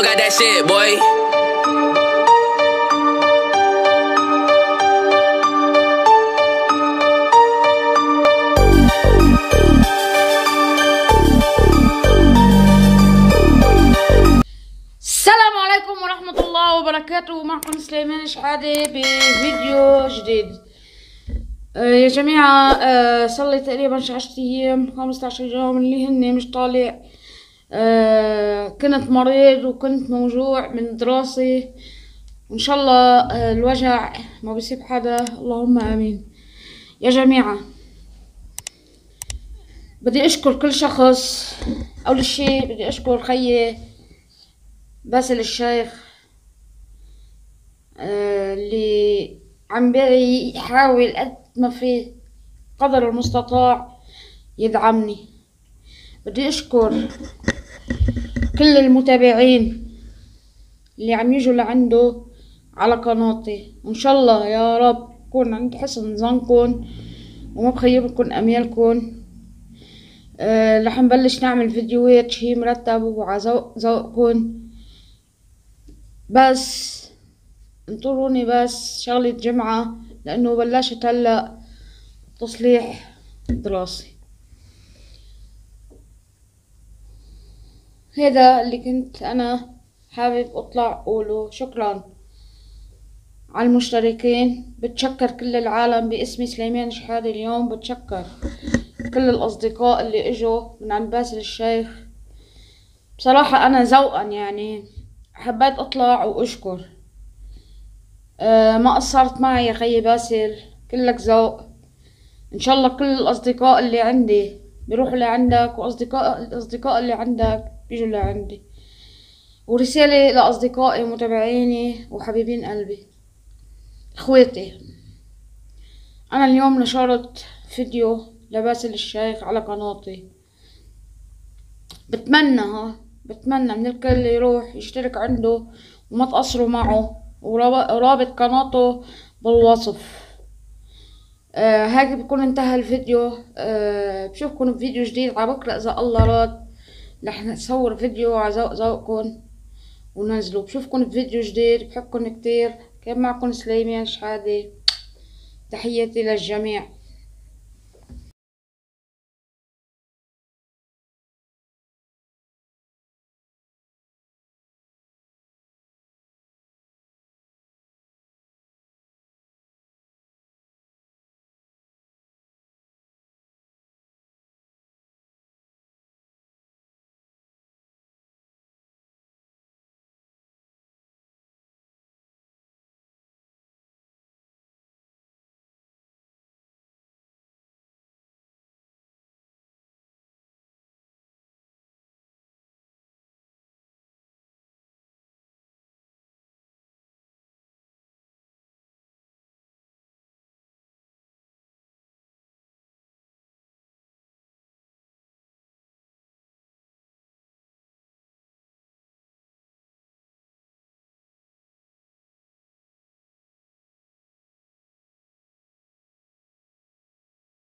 got that shit, boy. السلام عليكم ورحمة الله وبركاته. معكم سليمان شحادة بفيديو جديد. يا جماعة، صار لي تقريبا 10 أيام 15 يوم اللي هني مش طالع. كنت مريض وكنت موجوع من دراسي، وإن شاء الله الوجع ما بيصيب حدا، اللهم آمين. يا جماعة، بدي أشكر كل شخص. أول شي بدي أشكر خيي باسل الشيخ، اللي عم بيحاول قد ما في قدر المستطاع يدعمني. بدي أشكر كل المتابعين اللي عم يجوا لعنده على قناتي، وإن شاء الله يا رب كون عند حسن ظنكم وما بخيبكم أميالكم. رح نبلش نعمل فيديوهات شي مرتب وعلى ذوقكم، بس انطروني بس شغلة جمعة، لأنه بلشت هلأ تصليح دراسي. هذا اللي كنت أنا حابب أطلع أقوله. شكرا على المشتركين، بتشكر كل العالم باسمي سليمان شحادة. اليوم بتشكر كل الأصدقاء اللي إجوا من عند باسل الشيخ. بصراحة أنا ذوقا يعني حبيت أطلع وأشكر. ما قصرت معي يا خيي باسل، كلك ذوق. إن شاء الله كل الأصدقاء اللي عندي بيروحوا لعندك، الأصدقاء اللي عندك بيجوا لعندي. ورسالة لأصدقائي متابعيني وحبيبين قلبي اخواتي، أنا اليوم نشرت فيديو لباسل الشيخ على قناتي. بتمنى من الكل يروح يشترك عنده وما تقصروا معه، ورابط قناته بالوصف. هيك بكون انتهى الفيديو. بشوفكم بفيديو جديد على بكرة إذا الله راد. رح نصور فيديو على ذوقكم وننزله. بشوفكم بفيديو جديد، بحبكم كتير. كان معكم سليمان شحادة، تحياتي للجميع.